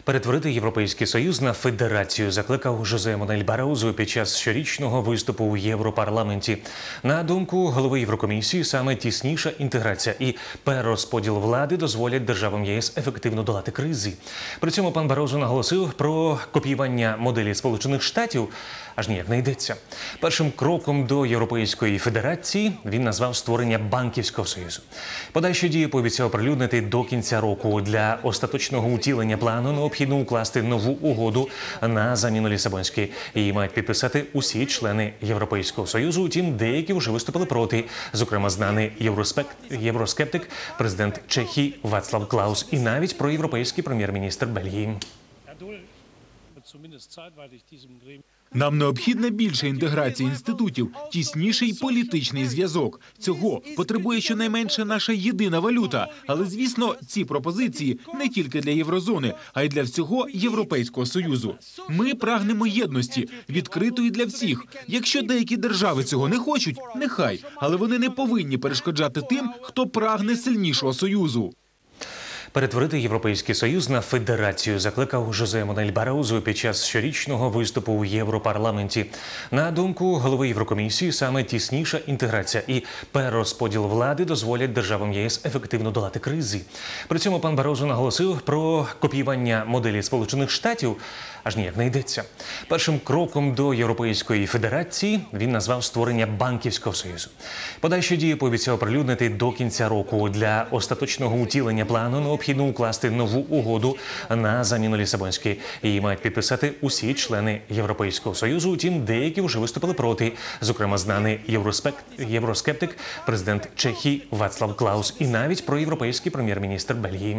Перетворити Європейський Союз на федерацію закликав Жозе Мануель Барозу під час щорічного виступу у Європарламенті. На думку голови Єврокомісії, саме тісніша інтеграція і перерозподіл влади дозволять державам ЄС ефективно долати кризи. При цьому пан Барозу наголосив про копіювання моделі Сполучених Штатів аж ніяк не йдеться. Першим кроком до Європейської федерації він назвав створення банківського союзу. Подальші дії пообіцяв оприлюднити до кінця року. Для остаточного утілення плану необхідно укласти нову угоду на заміну Лісабонській. Її мають підписати усі члени Європейського союзу, утім деякі вже виступили проти. Зокрема, знаний євроскептик, президент Чехії Вацлав Клаус і навіть проєвропейський прем'єр-міністр Бельгії. Нам необхідна більша інтеграція інститутів, тісніший політичний зв'язок. Цього потребує щонайменше наша єдина валюта. Але, звісно, ці пропозиції не тільки для Єврозони, а й для всього Європейського Союзу. Ми прагнемо єдності, відкритої для всіх. Якщо деякі держави цього не хочуть, нехай. Але вони не повинні перешкоджати тим, хто прагне сильнішого Союзу. Перетворити Європейський Союз на федерацію закликав Жозе Мануель Барозу під час щорічного виступу у Європарламенті. На думку голови Єврокомісії, саме тісніша інтеграція і перерозподіл влади дозволять державам ЄС ефективно долати кризи. При цьому пан Барозу наголосив про копіювання моделі Сполучених Штатів аж ніяк не йдеться. Першим кроком до Європейської федерації він назвав створення банківського союзу. Подальші дії пообіцяв оприлюднити до кінця року. Для остаточного утілення плану необхідно укласти нову угоду на заміну Лісабонській. Її мають підписати усі члени Європейського союзу, утім деякі вже виступили проти. Зокрема, знаний євроскептик, президент Чехії Вацлав Клаус і навіть проєвропейський прем'єр-міністр Бельгії.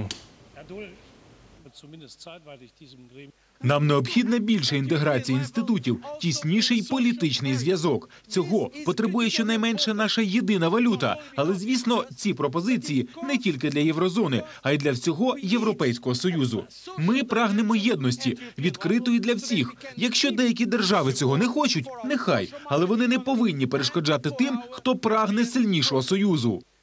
Нам необхідна більша інтеграція інститутів, тісніший політичний зв'язок. Цього потребує щонайменше наша єдина валюта. Але, звісно, ці пропозиції не тільки для Єврозони, а й для всього Європейського Союзу. Ми прагнемо єдності, відкритої для всіх. Якщо деякі держави цього не хочуть, нехай. Але вони не повинні перешкоджати тим, хто прагне сильнішого Союзу.